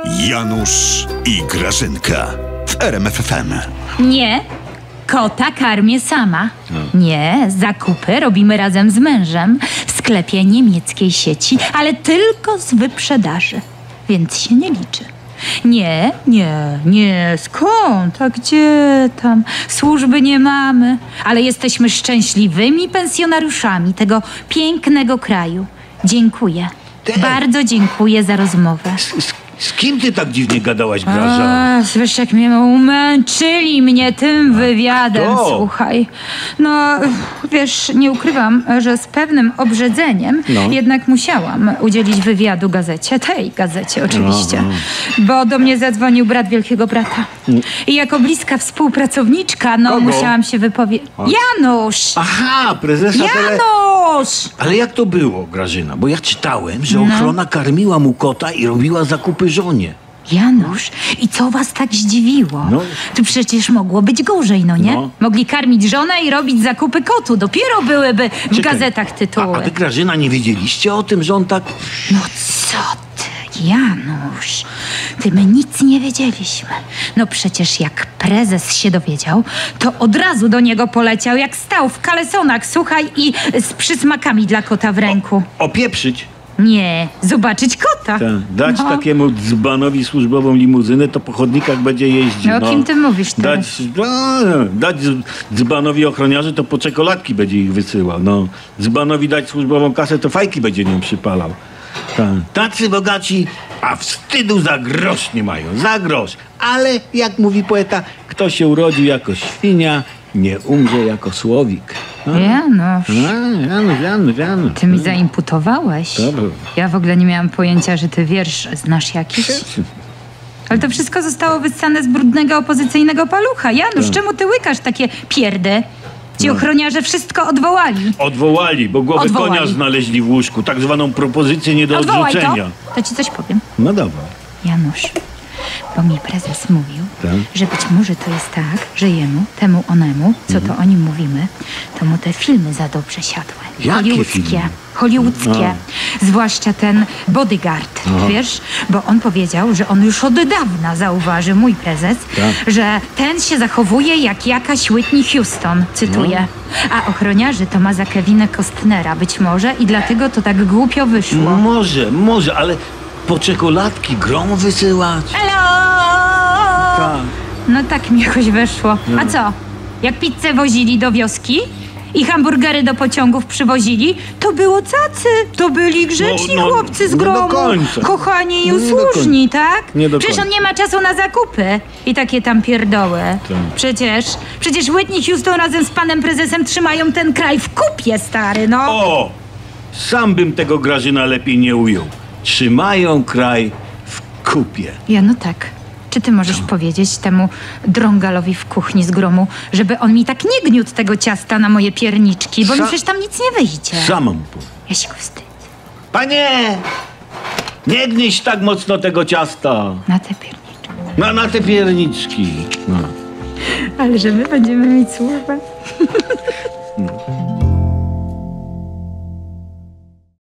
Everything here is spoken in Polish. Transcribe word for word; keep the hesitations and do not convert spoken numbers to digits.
Janusz i Grażynka w R M F F M. Nie, kota karmię sama. Nie, zakupy robimy razem z mężem w sklepie niemieckiej sieci, ale tylko z wyprzedaży, więc się nie liczy. Nie, nie, nie, skąd? A gdzie tam? Służby nie mamy, ale jesteśmy szczęśliwymi pensjonariuszami tego pięknego kraju. Dziękuję. Ty. Bardzo dziękuję za rozmowę. Z, z, z kim ty tak dziwnie gadałaś, Graża? A, wiesz, jak mnie umęczyli mnie tym wywiadem, to? słuchaj. No, wiesz, nie ukrywam, że z pewnym obrzedzeniem No. jednak musiałam udzielić wywiadu gazecie, tej gazecie oczywiście, Aha. bo do mnie zadzwonił brat wielkiego brata. I jako bliska współpracowniczka, no, Kogo? musiałam się wypowiedzieć. Janusz! Aha, prezesa tele... Janusz! Ale jak to było, Grażyna? Bo ja czytałem, że ochrona karmiła mu kota i robiła zakupy żonie. Janusz, i co was tak zdziwiło? No. To przecież mogło być gorzej, no nie? No. Mogli karmić żonę i robić zakupy kotu. Dopiero byłyby w Czekaj. gazetach A, tytuły. a wy, Grażyna, nie wiedzieliście o tym, że on tak... No co ty, Janusz? Ty, my nic nie wiedzieliśmy. No przecież jak prezes się dowiedział, to od razu do niego poleciał, jak stał w kalesonach, słuchaj, i z przysmakami dla kota w ręku. Opieprzyć? Nie, zobaczyć kota. Tak. Dać No. takiemu dzbanowi służbową limuzynę, to po chodnikach będzie jeździł. No, o kim ty mówisz teraz? Dać, no, dać dz- dzbanowi ochroniarzy, to po czekoladki będzie ich wysyłał. No. Dzbanowi dać służbową kasę, to fajki będzie nią przypalał. Tak. Tacy bogaci, a wstydu za grosz nie mają. Za grosz. Ale, jak mówi poeta, kto się urodził jako świnia, nie umrze jako słowik. No. Janusz. No, Janusz, Janusz, Janusz. Ty mi zaimputowałeś. Dobra. Ja w ogóle nie miałam pojęcia, że ty wiersz znasz jakiś. Ale to wszystko zostało wyssane z brudnego opozycyjnego palucha. Janusz, Tak. czemu ty łykasz takie pierdy? Ci ochroniarze wszystko odwołali. Odwołali, bo głowę Odwołali. konia znaleźli w łóżku. Tak zwaną propozycję nie do Odwołaj to. odrzucenia. To ci coś powiem. No dobra. Janusz, bo mi prezes mówił, Tak? że być może to jest tak, że jemu, temu onemu, co Mhm. to o nim mówimy, to mu te filmy za dobrze siadły. Jakie Hollywoodzkie. filmy? Hollywoodzkie. Zwłaszcza ten Bodyguard, Aha. wiesz? Bo on powiedział, że on już od dawna zauważy, mój prezes, Tak. że ten się zachowuje jak jakaś Whitney Houston, cytuję. No. A ochroniarzy to ma za Kevina Costnera być może i dlatego to tak głupio wyszło. Może, może, ale po czekoladki grom wysyłać? Hello! Tak. No tak mi jakoś weszło. A co? Jak pizzę wozili do wioski i hamburgery do pociągów przywozili, to było cacy. To byli grzeczni No, no, chłopcy z nie do gromu. końca. Kochani i Nie do usłużni, tak? Nie do Przecież on końca. nie ma czasu na zakupy. I takie tam pierdoły. Tak. Przecież, przecież Whitney Houston razem z panem prezesem trzymają ten kraj w kupie, stary, no. O! Sam bym tego, Grażyna, lepiej nie ujął. Trzymają kraj w kupie. Ja, no tak. Czy ty możesz powiedzieć temu drągalowi w kuchni z gromu, żeby on mi tak nie gniótł tego ciasta na moje pierniczki, bo Sa- mi przecież tam nic nie wyjdzie. Sama mu powiem. Ja się go wstydzę. Panie! Nie gnieś tak mocno tego ciasta. Na te pierniczki. Na, na te pierniczki. No. Ale że my będziemy mieć służbę.